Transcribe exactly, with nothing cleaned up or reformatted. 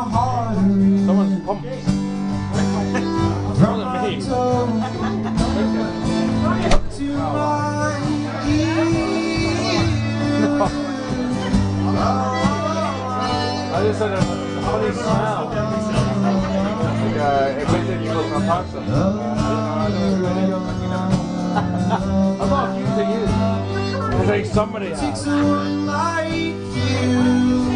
Someone's pumped. From my toe up to my ear. I just had a funny smell. Like uh, it went in people's pasta. I'm not accusing you. It's like somebody has.